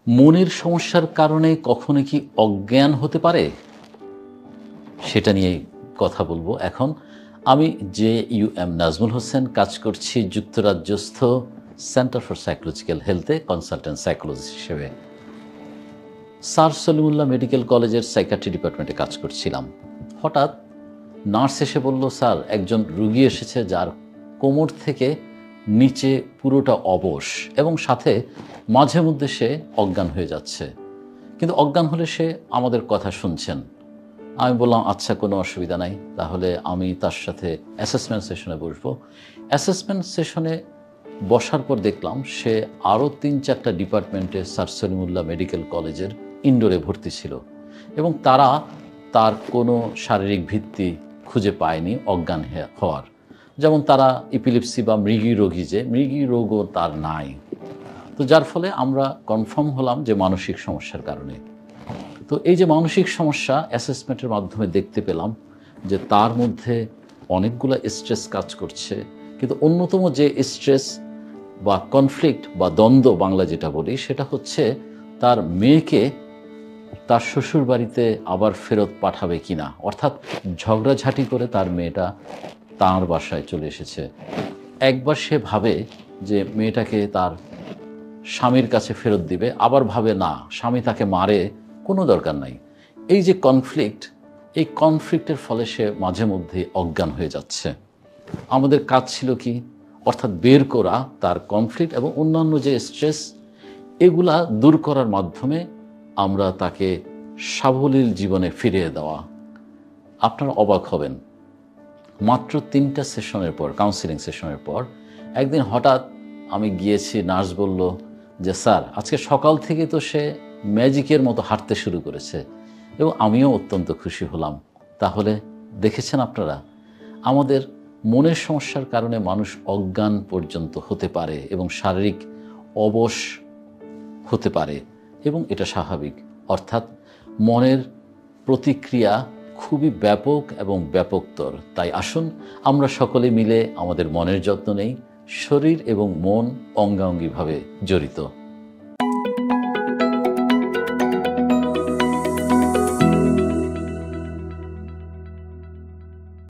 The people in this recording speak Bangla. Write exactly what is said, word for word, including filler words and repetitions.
মনের সমস্যার কারণে কখনো কি অজ্ঞান হতে পারে, সেটা নিয়ে কথা বলবো এখন। আমি যে ইউ এম নাজমুল হোসেন, কাজ করছি যুক্তরাজ্যস্থ সেন্টার ফর সাইকোলজিক্যাল হেলথে কনসালটেন্ট সাইকোলজিস্ট হিসেবে। স্যার সলিমুল্লাহ মেডিকেল কলেজের সাইকিয়াট্রি ডিপার্টমেন্টে কাজ করছিলাম। হঠাৎ নার্স এসে বলল, স্যার একজন রুগী এসেছে যার কোমর থেকে নিচে পুরোটা অবশ এবং সাথে মাঝে মধ্যে সে অজ্ঞান হয়ে যাচ্ছে, কিন্তু অজ্ঞান হলে সে আমাদের কথা শুনছেন। আমি বললাম আচ্ছা, কোনো অসুবিধা নাই, তাহলে আমি তার সাথে অ্যাসেসমেন্ট সেশনে বসবো। অ্যাসেসমেন্ট সেশনে বসার পর দেখলাম সে আরও তিন চারটা ডিপার্টমেন্টে স্যার সলিমুল্লাহ মেডিকেল কলেজের ইনডোরে ভর্তি ছিল এবং তারা তার কোনো শারীরিক ভিত্তি খুঁজে পায়নি অজ্ঞান হওয়ার। যেমন তারা ইপিলিপসি বা মৃগী রোগী, যে মৃগী রোগও তার নাই। তো যার ফলে আমরা কনফার্ম হলাম যে মানসিক সমস্যার কারণে। তো এই যে মানসিক সমস্যা, অ্যাসেসমেন্টের মাধ্যমে দেখতে পেলাম যে তার মধ্যে অনেকগুলো স্ট্রেস কাজ করছে, কিন্তু অন্যতম যে স্ট্রেস বা কনফ্লিক্ট বা দ্বন্দ্ব বাংলা যেটা বলি, সেটা হচ্ছে তার মেয়েকে তার শ্বশুর বাড়িতে আবার ফেরত পাঠাবে কিনা, অর্থাৎ ঝগড়াঝাটি করে তার মেয়েটা তার বাসায় চলে এসেছে। একবার সে ভাবে যে মেয়েটাকে তার স্বামীর কাছে ফেরত দিবে, আবার ভাবে না, স্বামী তাকে মারে, কোনো দরকার নাই। এই যে কনফ্লিক্ট, এই কনফ্লিক্টের ফলে সে মাঝে মধ্যে অজ্ঞান হয়ে যাচ্ছে। আমাদের কাজ ছিল কি, অর্থাৎ বের করা তার কনফ্লিক্ট এবং অন্যান্য যে স্ট্রেস, এগুলা দূর করার মাধ্যমে আমরা তাকে সাবলীল জীবনে ফিরিয়ে দেওয়া। আপনারা অবাক হবেন, মাত্র তিনটা সেশনের পর, কাউন্সিলিং সেশনের পর একদিন হঠাৎ আমি গিয়েছি, নার্স বলল যে স্যার আজকে সকাল থেকে তো সে ম্যাজিকের মতো হাঁটতে শুরু করেছে, এবং আমিও অত্যন্ত খুশি হলাম। তাহলে দেখেছেন আপনারা, আমাদের মনের সমস্যার কারণে মানুষ অজ্ঞান পর্যন্ত হতে পারে এবং শারীরিক অবশ হতে পারে, এবং এটা স্বাভাবিক। অর্থাৎ মনের প্রতিক্রিয়া খুবই ব্যাপক এবং ব্যাপকতর। তাই আসুন আমরা সকলে মিলে আমাদের মনের যত্ন নেই। শরীর এবং মন অঙ্গাঙ্গিভাবে জড়িত।